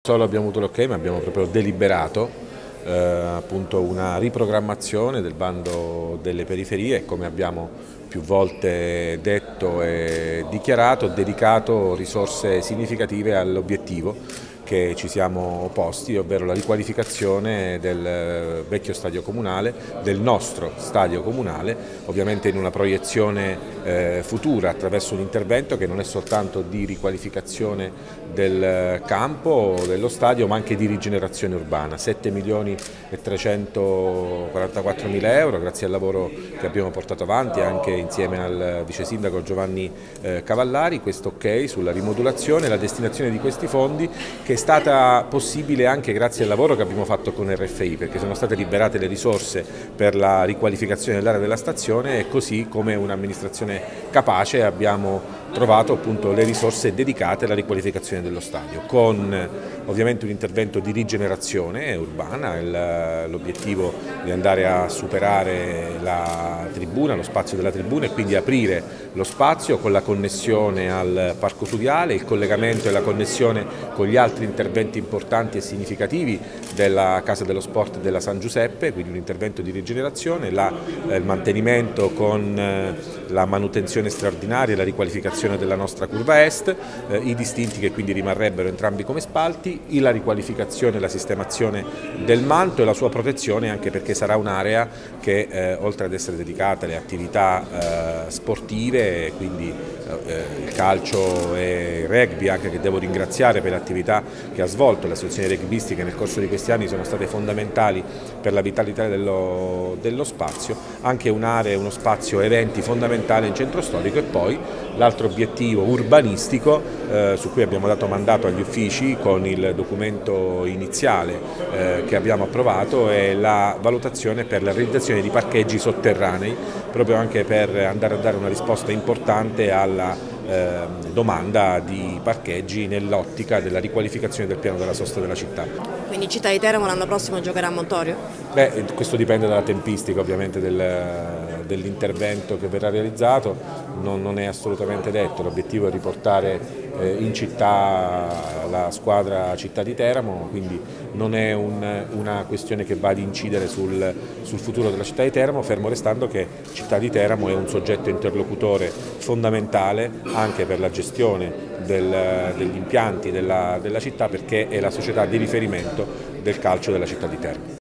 solo abbiamo avuto l'ok, ma abbiamo proprio deliberato appunto una riprogrammazione del bando delle periferie, come abbiamo più volte detto e dichiarato, dedicato risorse significative all'obiettivo che ci siamo posti, ovvero la riqualificazione del vecchio stadio comunale, del nostro stadio comunale, ovviamente in una proiezione futura attraverso un intervento che non è soltanto di riqualificazione del campo, dello stadio, ma anche di rigenerazione urbana. 7.344.000 euro, grazie al lavoro che abbiamo portato avanti anche insieme al vice sindaco Giovanni Cavallari, questo ok sulla rimodulazione e la destinazione di questi fondi, che è stata possibile anche grazie al lavoro che abbiamo fatto con RFI, perché sono state liberate le risorse per la riqualificazione dell'area della stazione, e così come un'amministrazione capace abbiamo trovato appunto le risorse dedicate alla riqualificazione dello stadio, con ovviamente un intervento di rigenerazione urbana, l'obiettivo di andare a superare la tribuna, lo spazio della tribuna, e quindi aprire lo spazio con la connessione al parco fluviale, il collegamento e la connessione con gli altri interventi importanti e significativi della Casa dello Sport della San Giuseppe, quindi un intervento di rigenerazione, il mantenimento con la manutenzione straordinaria e la riqualificazione della nostra curva est, i distinti che quindi rimarrebbero entrambi come spalti, la riqualificazione e la sistemazione del manto e la sua protezione, anche perché sarà un'area che oltre ad essere dedicata alle attività sportive, quindi il calcio e il rugby, anche, che devo ringraziare per l'attività che ha svolto le associazioni rugbyistiche nel corso di questi anni, sono state fondamentali per la vitalità dello spazio, anche un'area, uno spazio eventi fondamentale in centro storico. E poi l'altro obiettivo urbanistico su cui abbiamo dato mandato agli uffici con il documento iniziale che abbiamo approvato è la valutazione per la realizzazione di parcheggi sotterranei, proprio anche per andare a dare una risposta importante alla domanda di parcheggi nell'ottica della riqualificazione del piano della sosta della città. Quindi Città di Teramo l'anno prossimo giocherà a Montorio? Beh, questo dipende dalla tempistica ovviamente dell'intervento che verrà realizzato, non è assolutamente detto, l'obiettivo è riportare in città la squadra Città di Teramo, quindi non è una questione che va ad incidere sul futuro della città di Teramo, fermo restando che Città di Teramo è un soggetto interlocutore fondamentale anche per la gestione degli impianti della città, perché è la società di riferimento del calcio della città di Teramo.